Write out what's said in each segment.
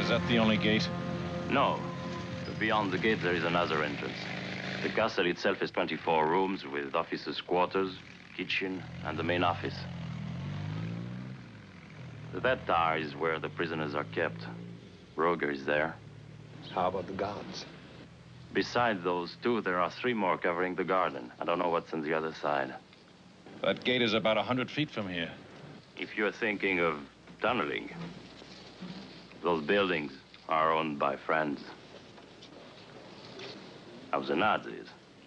Is that the only gate? No. Beyond the gate, there is another entrance. The castle itself is 24 rooms with officers' quarters, kitchen, and the main office. That tower is where the prisoners are kept. Roger is there. How about the guards? Besides those two, there are 3 more covering the garden. I don't know what's on the other side. That gate is about 100 feet from here. If you're thinking of tunneling, those buildings are owned by friends of the Nazis.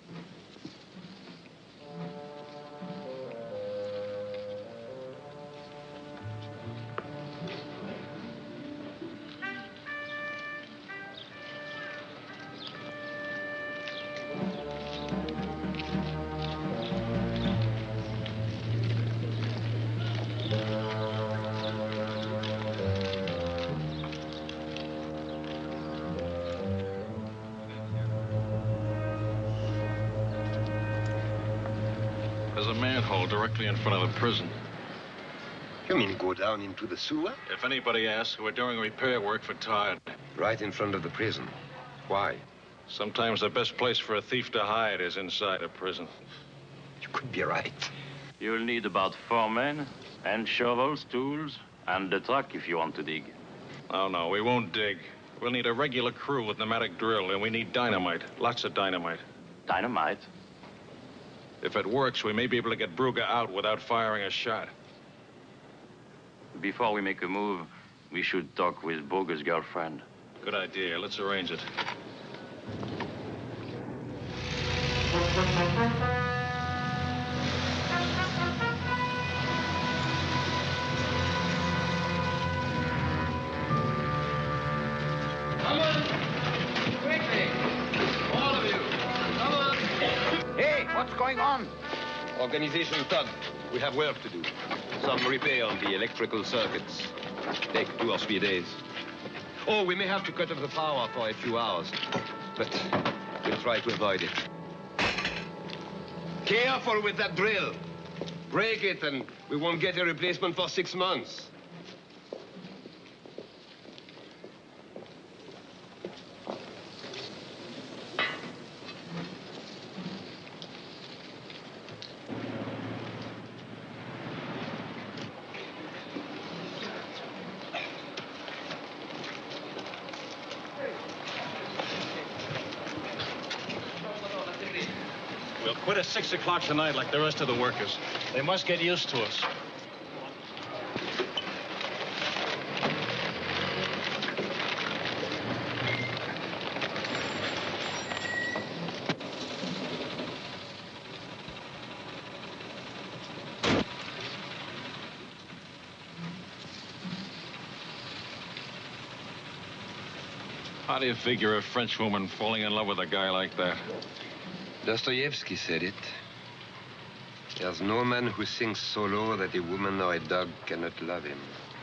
There's a manhole directly in front of the prison. You mean go down into the sewer? If anybody asks, we're doing repair work for Todd. Right in front of the prison. Why? Sometimes the best place for a thief to hide is inside a prison. You could be right. You'll need about 4 men, and shovels, tools, and the truck if you want to dig. Oh, no, we won't dig. We'll need a regular crew with pneumatic drill, and we need dynamite. Lots of dynamite. Dynamite? If it works, we may be able to get Brugge out without firing a shot. Before we make a move, we should talk with Brugge's girlfriend. Good idea. Let's arrange it. Come on! Quickly! All of you! Come on! Hey, what's going on? Organization Todd. We have work to do. Some repair on the electrical circuits. Take 2 or 3 days. Oh, we may have to cut off the power for a few hours. But we'll try to avoid it. Careful with that drill. Break it and we won't get a replacement for 6 months. We'll quit at 6 o'clock tonight like the rest of the workers. They must get used to us. How do you figure a French woman falling in love with a guy like that? Dostoevsky said it. There's no man who sinks so low that a woman or a dog cannot love him.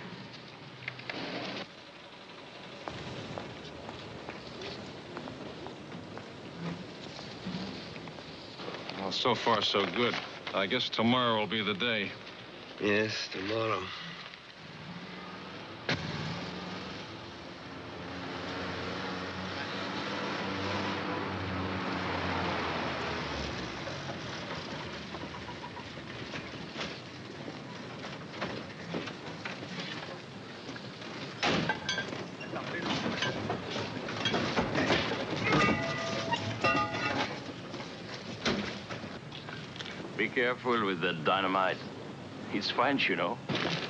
Well, so far, so good. I guess tomorrow will be the day. Yes, tomorrow. Be careful with the dynamite. It's French, you know.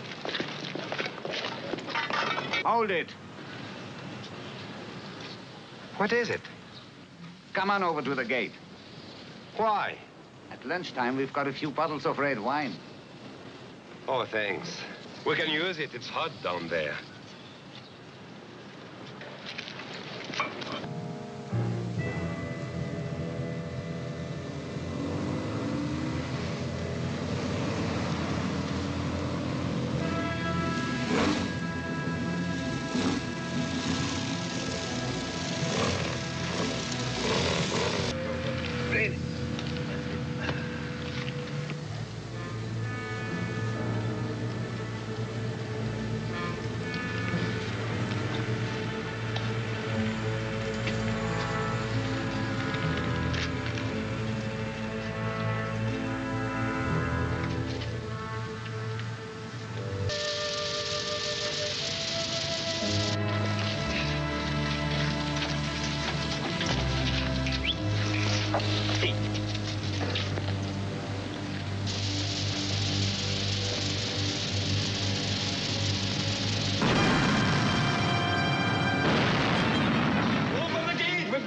Hold it. What is it? Come on over to the gate. Why? At lunchtime, we've got a few bottles of red wine. Oh, thanks. We can use it. It's hot down there.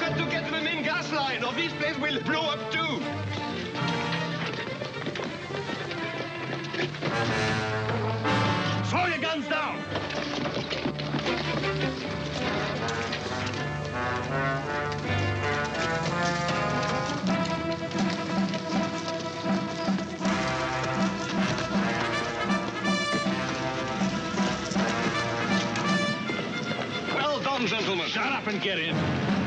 got to get to the main gas line, or this place will blow up too. Slow your guns down. Well done, gentlemen. Shut up and get in.